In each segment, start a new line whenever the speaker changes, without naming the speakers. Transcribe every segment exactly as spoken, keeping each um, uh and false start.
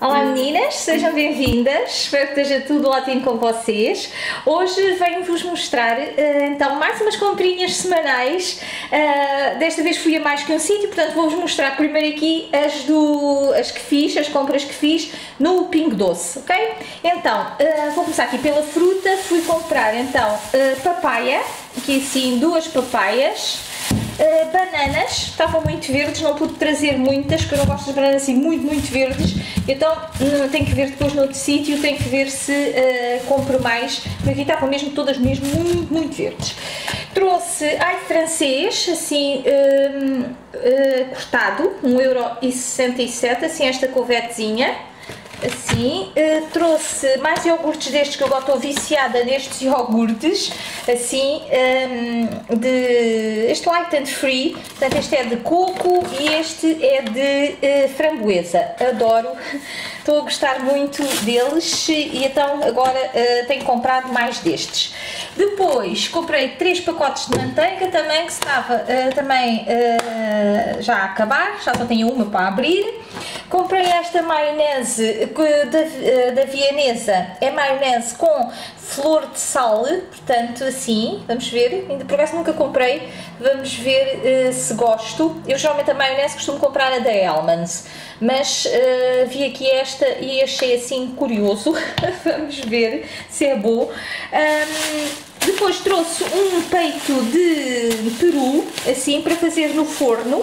Olá meninas, sejam bem-vindas, espero que esteja tudo ótimo com vocês. Hoje venho-vos mostrar uh, então mais umas comprinhas semanais, uh, desta vez fui a mais que um sítio, portanto vou-vos mostrar primeiro aqui as, do, as que fiz, as compras que fiz no Pingo Doce, ok? Então, uh, vou começar aqui pela fruta, fui comprar então uh, papaya, aqui assim duas papaias. Uh, bananas, estavam muito verdes, não pude trazer muitas, porque eu não gosto de bananas assim muito, muito verdes, então uh, tenho que ver depois no outro sítio, tenho que ver se uh, compro mais, porque aqui estavam mesmo todas mesmo muito, muito verdes. Trouxe ai francês, assim, uh, uh, cortado, um euro e sessenta e sete, assim esta couvetezinha. Assim, uh, trouxe mais iogurtes destes, que eu agora estou viciada nestes iogurtes, assim, um, de, este light and free, portanto este é de coco e este é de uh, framboesa, adoro, estou a gostar muito deles e então agora uh, tenho comprado mais destes. Depois comprei três pacotes de manteiga também, que estava uh, também uh, já a acabar, já só tenho uma para abrir. Comprei esta maionese da, da Vianesa, é maionese com flor de sal, portanto assim, vamos ver, ainda por acaso nunca comprei, vamos ver uh, se gosto. Eu geralmente a maionese costumo comprar a da Hellmann's, mas uh, vi aqui esta e achei assim curioso, vamos ver se é bom. Um, depois trouxe um peito de peru, assim, para fazer no forno.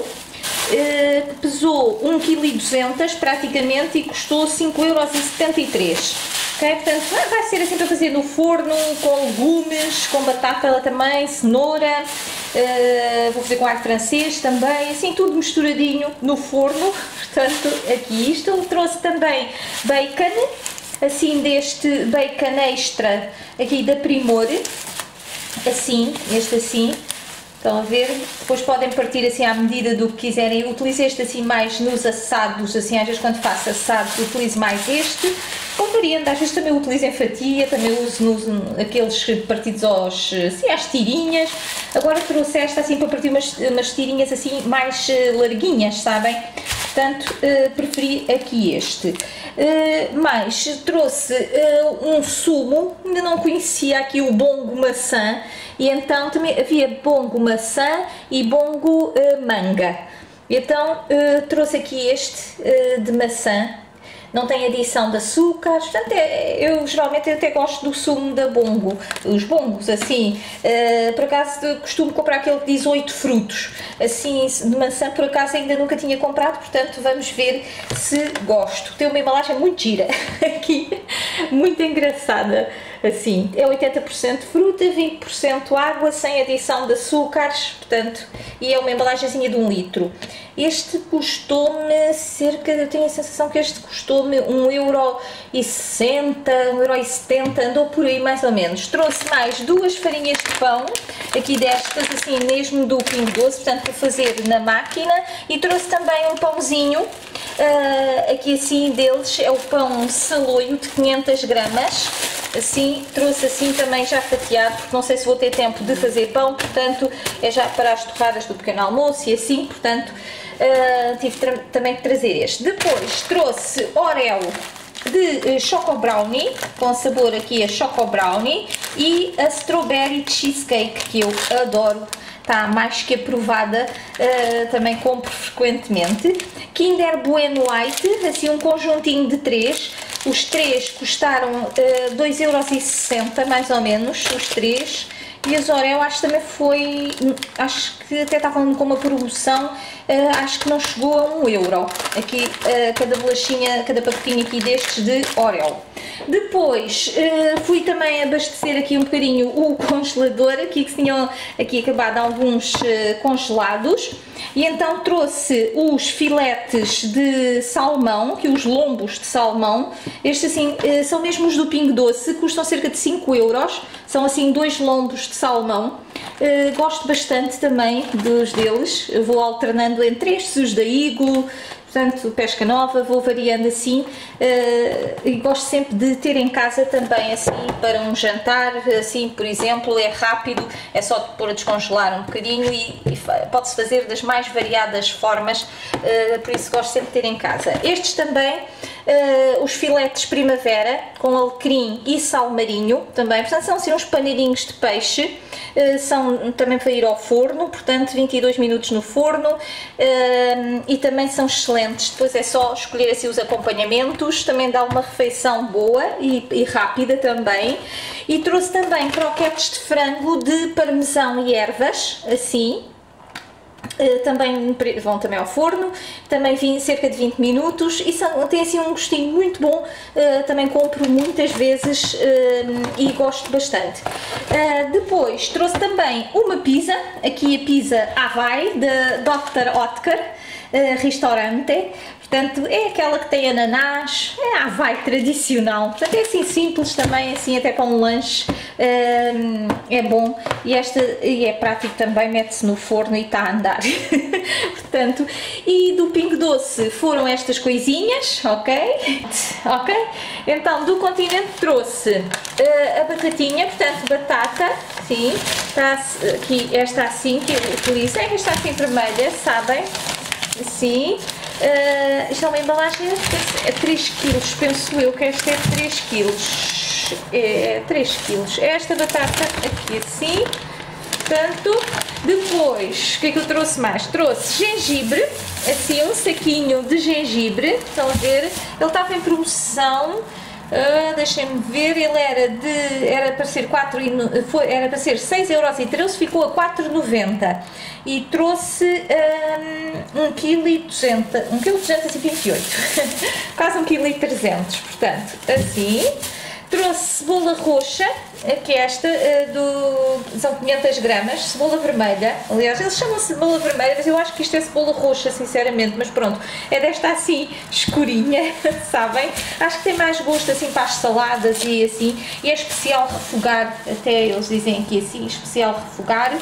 Uh, pesou um vírgula duzentos quilos praticamente e custou cinco euros e setenta e três. Okay? Portanto, vai ser assim para fazer no forno, com legumes, com batata ela também, cenoura, uh, vou fazer com alho francês também, assim tudo misturadinho no forno. Portanto, aqui isto. Trouxe também bacon, assim deste bacon extra aqui da Primor, assim, este assim. Estão a ver? Depois podem partir assim à medida do que quiserem. Eu utilizo este assim mais nos assados, assim às vezes quando faço assados utilizo mais este. Com variante, às vezes também utilizo em fatia, também uso nos, aqueles partidos aos, assim, às tirinhas. Agora trouxe esta assim para partir umas, umas tirinhas assim mais larguinhas, sabem? Portanto, uh, preferi aqui este. Uh, mais, trouxe uh, um sumo, ainda não conhecia aqui o bongo maçã, e então também havia bongo maçã e bongo uh, manga. Então uh, trouxe aqui este uh, de maçã. Não tem adição de açúcar, portanto é, eu geralmente até gosto do sumo da bongo, os bongos assim, uh, por acaso costumo comprar aquele de dezoito frutos, assim de maçã por acaso ainda nunca tinha comprado, portanto vamos ver se gosto. Tem uma embalagem muito gira aqui, muito engraçada, assim, é oitenta por cento fruta, vinte por cento água, sem adição de açúcares, portanto, e é uma embalagenzinha de um litro. Este custou-me cerca, eu tenho a sensação que este custou-me um euro e sessenta, um euro e setenta, andou por aí mais ou menos. Trouxe mais duas farinhas de pão, aqui destas, assim mesmo do Pingo Doce, portanto para fazer na máquina, e trouxe também um pãozinho, uh, aqui assim deles, é o pão saloio de quinhentas gramas, assim, trouxe assim também já fatiado, porque não sei se vou ter tempo de fazer pão, portanto é já para as torradas do pequeno almoço e assim, portanto uh, tive também que trazer este. Depois trouxe Oreo de uh, Choco Brownie, com sabor aqui a Choco Brownie, e a Strawberry Cheesecake, que eu adoro, está mais que aprovada, uh, também compro frequentemente. Kinder Bueno Light, assim um conjuntinho de três. Os três custaram uh, dois euros e sessenta mais ou menos, os três. E as Oreo acho que também foi, acho que até estavam com uma promoção, uh, acho que não chegou a um euro. Aqui uh, cada bolachinha, cada pacotinho aqui destes de Oreo. Depois uh, fui também abastecer aqui um bocadinho o congelador, aqui que se tinham aqui acabado alguns uh, congelados. E então trouxe os filetes de salmão, que os lombos de salmão, estes assim são mesmo os do Pingo Doce, custam cerca de cinco euros, são assim dois lombos de salmão. Uh, gosto bastante também dos deles, vou alternando entre estes, os da Iglo, portanto pesca nova, vou variando assim, uh, e gosto sempre de ter em casa também assim para um jantar, assim por exemplo, é rápido, é só pôr a descongelar um bocadinho e, e pode-se fazer das mais variadas formas, uh, por isso gosto sempre de ter em casa. Estes também uh, os filetes primavera com alecrim e sal marinho também, portanto são assim uns paneirinhos de peixe, uh, são também para ir ao forno, portanto vinte e dois minutos no forno, uh, e também são excelentes. Depois é só escolher assim os acompanhamentos, também dá uma refeição boa e, e rápida também. E trouxe também croquetes de frango de parmesão e ervas, assim. Uh, também vão também ao forno, também vim cerca de vinte minutos e são, tem assim um gostinho muito bom, uh, também compro muitas vezes uh, e gosto bastante. Uh, depois trouxe também uma pizza, aqui a pizza Hawaii da doutor Oetker uh, Restaurante. Portanto, é aquela que tem ananás, é a Hawaii tradicional, portanto é assim simples também, assim até para um lanche, hum, é bom e, esta, e é prático também, mete-se no forno e está a andar. Portanto, e do Pingo Doce foram estas coisinhas, ok? Ok? Então, do Continente trouxe uh, a batatinha, portanto batata, sim, está aqui esta assim que eu utilizo, é esta assim vermelha, sabem? Sim. Uh, isto é uma embalagem é três quilos, penso eu que esta é três quilos, é três quilos, esta batata aqui assim, portanto, depois, o que é que eu trouxe mais? Trouxe gengibre, assim um saquinho de gengibre, estão a ver, ele estava em promoção. Uh, deixem-me ver, ele era de era para ser quatro foi, era para ser seis euros e treze, ficou a quatro e noventa e trouxe um, um quilo e duzentos, um quilo duzentos e vinte e oito, quase um quilo e trezentos, portanto, assim. Trouxe cebola roxa, que é esta, do, são quinhentas gramas, cebola vermelha, aliás eles chamam-se cebola vermelha, mas eu acho que isto é cebola roxa, sinceramente, mas pronto, é desta assim, escurinha, sabem? Acho que tem mais gosto assim para as saladas e assim, e é especial refogar, até eles dizem aqui assim, especial refogar.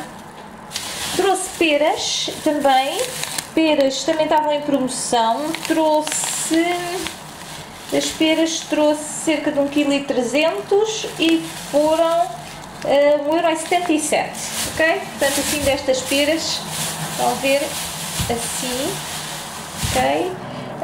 Trouxe peras também, peras também estavam em promoção, trouxe... Das peras trouxe cerca de um vírgula trezentos quilos e foram uh, um euro e setenta e sete, ok? Portanto, assim destas peras, estão a ver, assim, ok?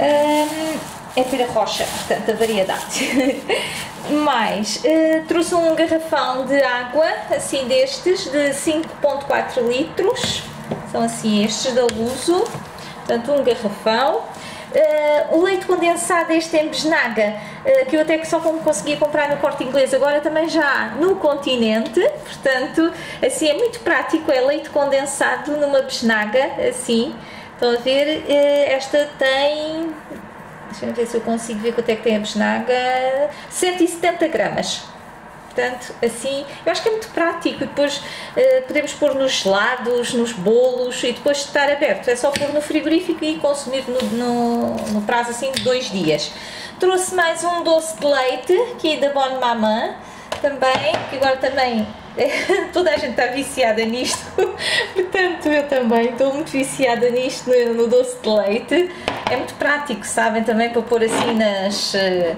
Um, é pera roxa, portanto, a variedade. Mais, uh, trouxe um garrafão de água, assim destes, de cinco vírgula quatro litros, são assim estes da Luso, portanto, um garrafão. Uh, o leite condensado, este em Besnaga, uh, que eu até que só conseguia comprar no Corte Inglês, agora também já há no Continente, portanto, assim é muito prático, é leite condensado numa Besnaga, assim, estão a ver, uh, esta tem, deixa-me ver se eu consigo ver quanto é que tem a Besnaga, cento e setenta gramas. Portanto, assim, eu acho que é muito prático e depois uh, podemos pôr nos gelados, nos bolos e depois de estar aberto, é só pôr no frigorífico e consumir no, no, no prazo assim de dois dias. Trouxe mais um doce de leite, aqui da Bonne Maman, também, que agora também toda a gente está viciada nisto, portanto eu também estou muito viciada nisto, no, no doce de leite. É muito prático, sabem, também para pôr assim nas,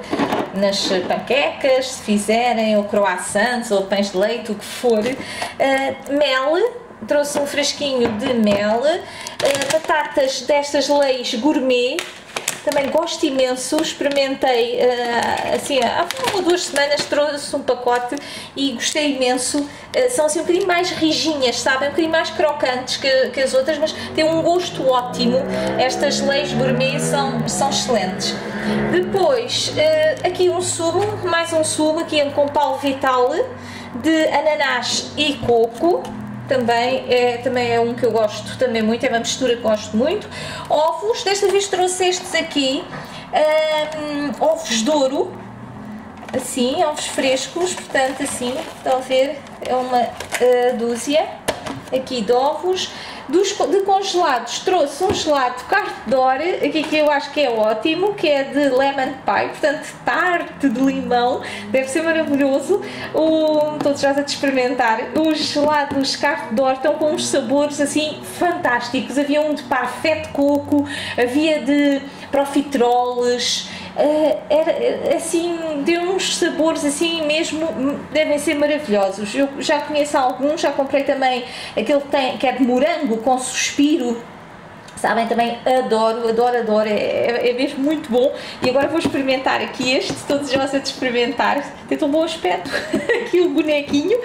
nas panquecas, se fizerem, ou croissants, ou pães de leite, o que for. Uh, mel, trouxe um frasquinho de mel, uh, batatas destas leis gourmet, também gosto imenso, experimentei uh, assim há uma ou duas semanas, trouxe um pacote e gostei imenso. Uh, são assim um bocadinho mais rijinhas, sabem, um bocadinho mais crocantes que, que as outras, mas têm um gosto ótimo. Estas leis gourmet são, são excelentes. Depois, uh, aqui um sumo, mais um sumo aqui com Paulo Vital de ananás e coco. Também é, também é um que eu gosto também muito, é uma mistura que gosto muito. Ovos, desta vez trouxe estes aqui, um, ovos de ouro, assim, ovos frescos, portanto assim, estão a ver, é uma uh, dúzia aqui de ovos. Dos, de congelados trouxe um gelado de carte d'or, aqui que eu acho que é ótimo, que é de lemon pie, portanto tarte de limão, deve ser maravilhoso. O, todos já a experimentar. Os gelados de carte d'or estão com uns sabores assim fantásticos, havia um de parfait de coco, havia de profiteroles, Uh, era assim, deu uns sabores assim mesmo, devem ser maravilhosos. Eu já conheço alguns, já comprei também aquele que, tem, que é de morango com suspiro, Sabem, também adoro, adoro, adoro, é, é mesmo muito bom. E agora vou experimentar aqui este, todos vocês de experimentar, tem tão bom aspecto, aqui o bonequinho.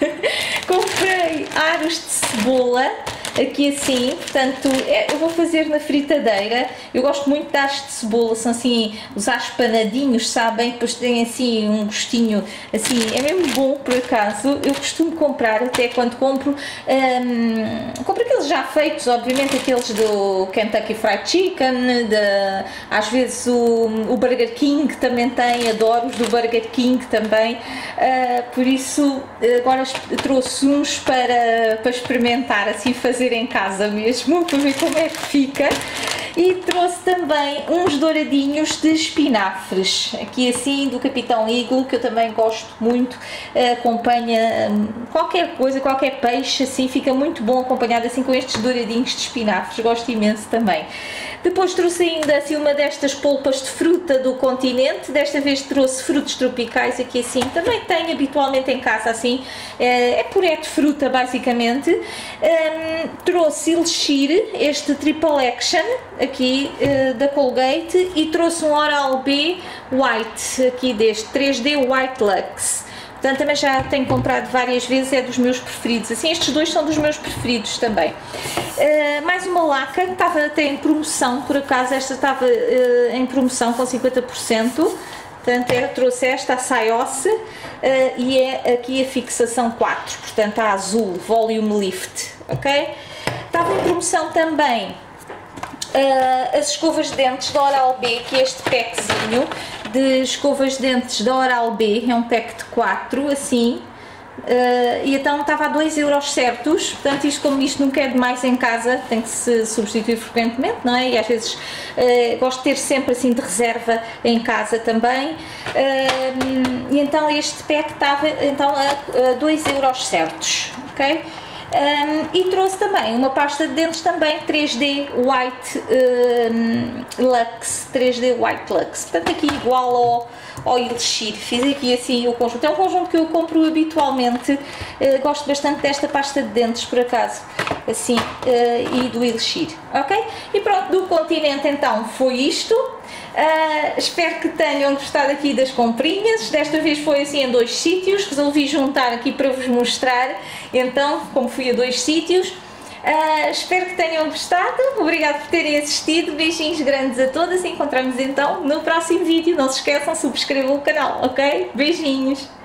Comprei aros de cebola, aqui assim, portanto, é, eu vou fazer na fritadeira. Eu gosto muito de aros de cebola, são assim, os aros panadinhos, sabem, depois tem assim um gostinho, assim, é mesmo bom por acaso. Eu costumo comprar, até quando compro, um, compro aqueles já feitos, obviamente aqueles do Kentucky Fried Chicken, de, às vezes o, o Burger King também tem, adoro os do Burger King também, uh, por isso agora trouxe uns para, para experimentar, assim, fazer em casa mesmo, para ver como é que fica. E trouxe também uns douradinhos de espinafres, aqui assim do Capitão Eagle, que eu também gosto muito, acompanha qualquer coisa, qualquer peixe, assim fica muito bom acompanhado assim com estes douradinhos de espinafres, gosto imenso também. Depois trouxe ainda assim uma destas polpas de fruta do continente, desta vez trouxe frutos tropicais, aqui assim, também tenho habitualmente em casa assim, é puré de fruta basicamente. Um, trouxe Elixir, este Triple Action, aqui uh, da Colgate, e trouxe um Oral-B White, aqui deste três D White Lux. Portanto, também já tenho comprado várias vezes, é dos meus preferidos. Assim, estes dois são dos meus preferidos também. Uh, mais uma laca, que estava até em promoção, por acaso, esta estava uh, em promoção com cinquenta por cento. Portanto, eu trouxe esta, a Sayos, uh, e é aqui a fixação quatro, portanto, a azul, Volume Lift, ok? Estava em promoção também uh, as escovas de dentes da Oral-B, que é este packzinho de escovas de dentes da Oral-B, é um pack de quatro, assim, uh, e então estava a dois euros certos. Portanto, isto, como isto nunca é demais em casa, tem que se substituir frequentemente, não é? E às vezes uh, gosto de ter sempre assim de reserva em casa também, uh, e então este pack estava então a, a dois euros certos, ok? Um, e trouxe também uma pasta de dentes também três D White um, Lux, três D White Lux, portanto aqui igual ao, ao Elixir. Fiz aqui assim o conjunto, é um conjunto que eu compro habitualmente, uh, gosto bastante desta pasta de dentes por acaso, assim, uh, e do Elixir, ok? E pronto, do continente então foi isto. Uh, espero que tenham gostado aqui das comprinhas. Desta vez foi assim em dois sítios, resolvi juntar aqui para vos mostrar, então como fui a dois sítios. Uh, espero que tenham gostado, obrigado por terem assistido, beijinhos grandes a todas e encontramos então no próximo vídeo. Não se esqueçam, subscrevam o canal, ok? Beijinhos!